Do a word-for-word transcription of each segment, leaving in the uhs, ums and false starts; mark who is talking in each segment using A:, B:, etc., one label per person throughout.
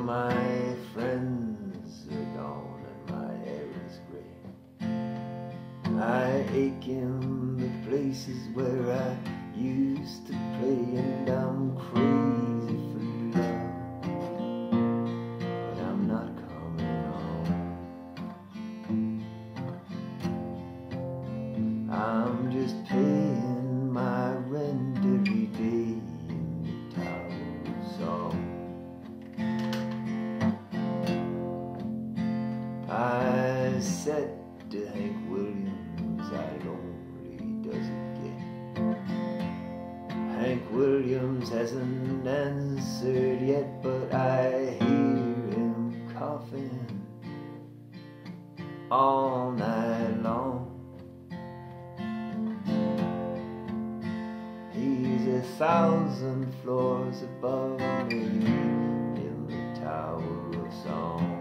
A: my friends are gone and my hair is gray. I ache in the places where I used to play, and I'm crazy for love, but I'm not coming home. I'm just paying my rent every day in the tower song. I said to Hank Williams, how lonely does it get? Hank Williams hasn't answered yet, but I hear him coughing all night long. He's a thousand floors above me in the Tower of Song.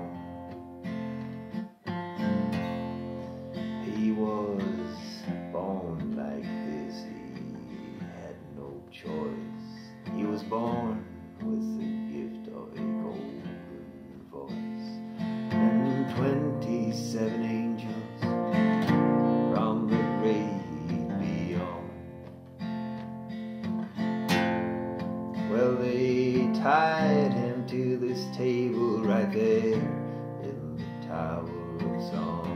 A: He was born like this, he had no choice. He was born with the gift of a golden voice, and twenty-seven angels from the great beyond. Well, they tied him to this table right there in the Tower of Song.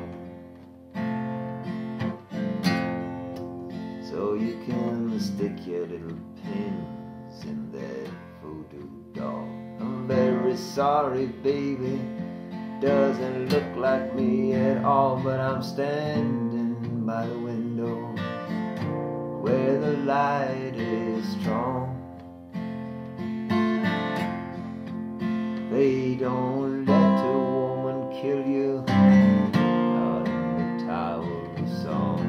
A: So you can stick your little pins in that voodoo doll. I'm very sorry, baby, doesn't look like me at all, but I'm standing by the window where the light is strong. They don't let a woman kill you out in the Tower of Song.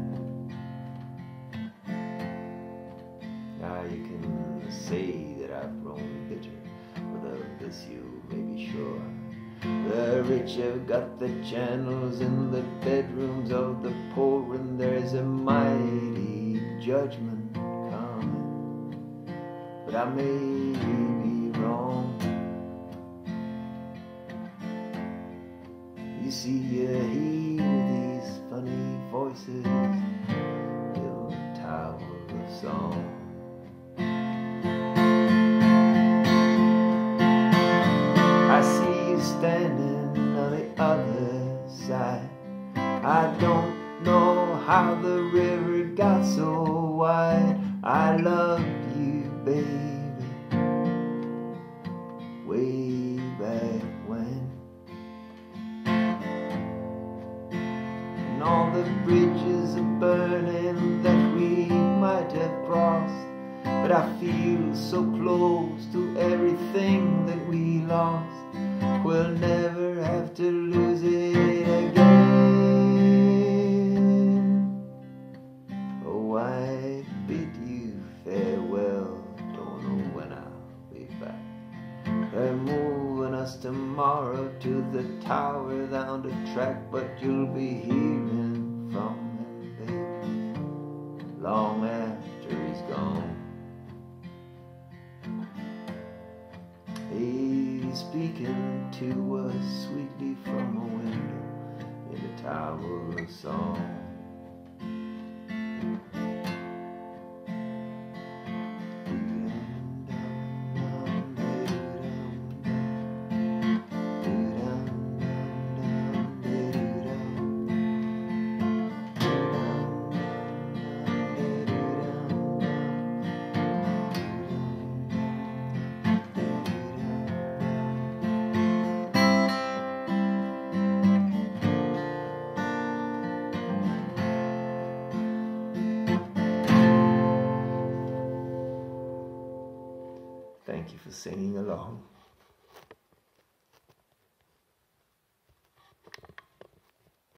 A: Now you can say that I've grown bitter, but of this you may be sure. The rich have got the channels in the bedrooms of the poor, and there's a mighty judgment coming, but I may be wrong. You see, you hear these funny voices in the Tower of Song. I see you standing on the other side. I don't know how the river got so wide. I loved you, baby, way back when. And all the bridges are burning that we might have crossed, but I feel so close to everything that we lost. We'll never have to lose it again. Oh, I bid you farewell, don't know when I'll be back. They're moving us tomorrow to the tower down the track, but you'll be hearing from him, baby, long after he's gone. He's speaking to us sweetly from a window in the Tower of Song. Thank you for singing along.